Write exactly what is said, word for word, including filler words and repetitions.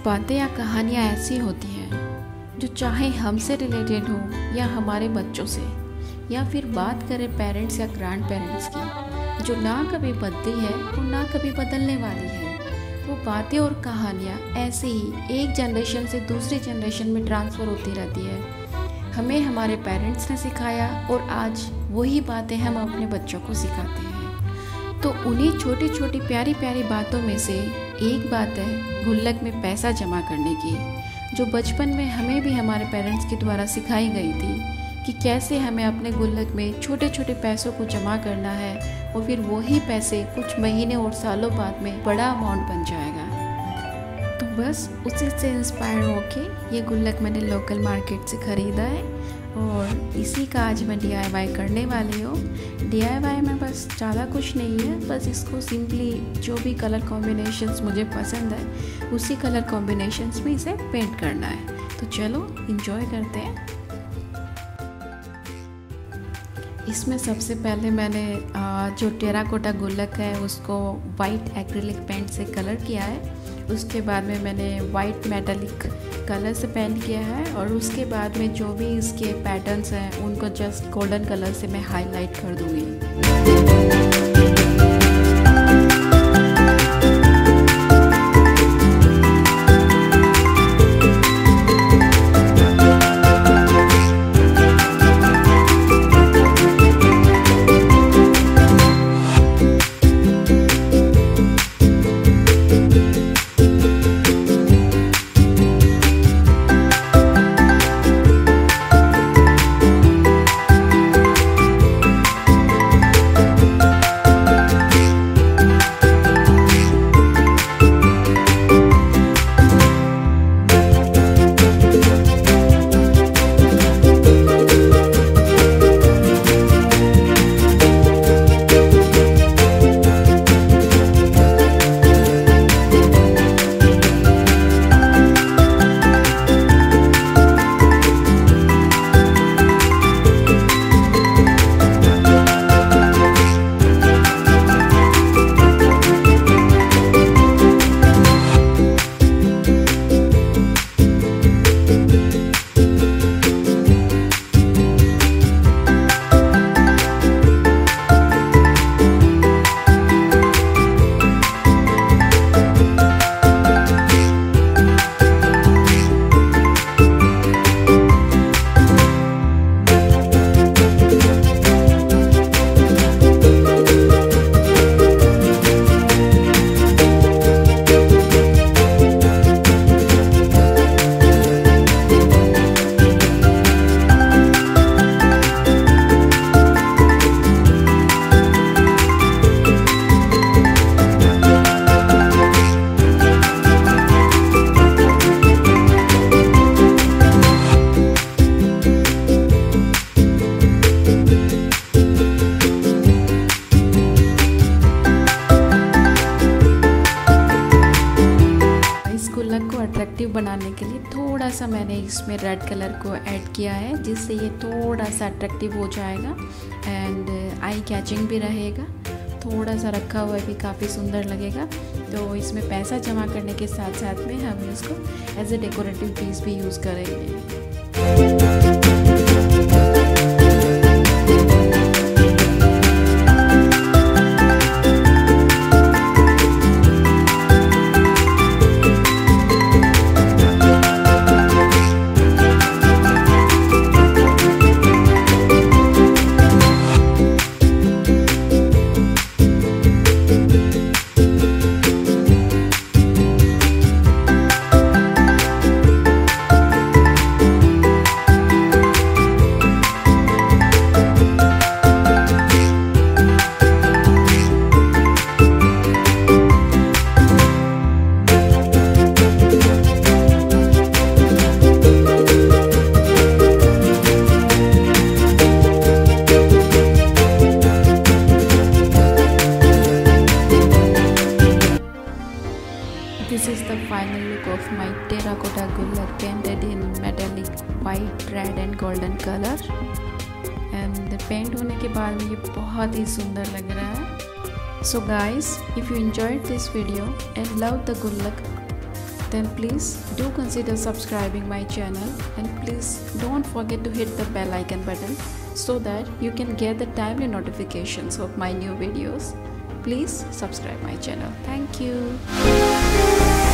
बातें या कहानियाँ ऐसी होती हैं जो चाहे हमसे रिलेटेड हो या हमारे बच्चों से, या फिर बात करें पेरेंट्स या ग्रैंड पेरेंट्स की, जो ना कभी बदलती है और ना कभी बदलने वाली है। वो बातें और कहानियाँ ऐसे ही एक जनरेशन से दूसरी जनरेशन में ट्रांसफ़र होती रहती है। हमें हमारे पेरेंट्स ने सिखाया और आज वही बातें हम अपने बच्चों को सिखाते हैं। तो उन्हीं छोटी छोटी प्यारी प्यारी बातों में से एक बात है गुल्लक में पैसा जमा करने की, जो बचपन में हमें भी हमारे पेरेंट्स के द्वारा सिखाई गई थी कि कैसे हमें अपने गुल्लक में छोटे छोटे पैसों को जमा करना है और फिर वही पैसे कुछ महीने और सालों बाद में बड़ा अमाउंट बन जाएगा। तो बस उसी से इंस्पायर होके ये गुल्लक मैंने लोकल मार्केट से ख़रीदा है और इसी का आज मैं डी आई वाई करने वाली हूँ। डी आई वाई में बस ज़्यादा कुछ नहीं है, बस इसको सिंपली जो भी कलर कॉम्बिनेशंस मुझे पसंद है उसी कलर कॉम्बिनेशंस में इसे पेंट करना है। तो चलो एंजॉय करते हैं। इसमें सबसे पहले मैंने जो टेराकोटा गुल्लक है उसको वाइट एक्रिलिक पेंट से कलर किया है। उसके बाद में मैंने वाइट मेटालिक कलर से पेंट किया है और उसके बाद में जो भी इसके पैटर्न्स हैं उनको जस्ट गोल्डन कलर से मैं हाईलाइट कर दूँगी। अट्रैक्टिव बनाने के लिए थोड़ा सा मैंने इसमें रेड कलर को ऐड किया है, जिससे ये थोड़ा सा अट्रैक्टिव हो जाएगा एंड आई कैचिंग भी रहेगा। थोड़ा सा रखा हुआ भी काफ़ी सुंदर लगेगा। तो इसमें पैसा जमा करने के साथ साथ में हम इसको एज ए डेकोरेटिव पीस भी यूज़ करेंगे। This is the final look of my Terracotta Gulak painted in metallic white, red and golden color. And paint होने के बाद में ये बहुत ही सुंदर लग रहा है। So guys, if you enjoyed this video and love the Gulak, then please do consider subscribing my channel, and please don't forget to hit the bell icon button so that you can get the timely notifications of my new videos. Please subscribe my channel. Thank you.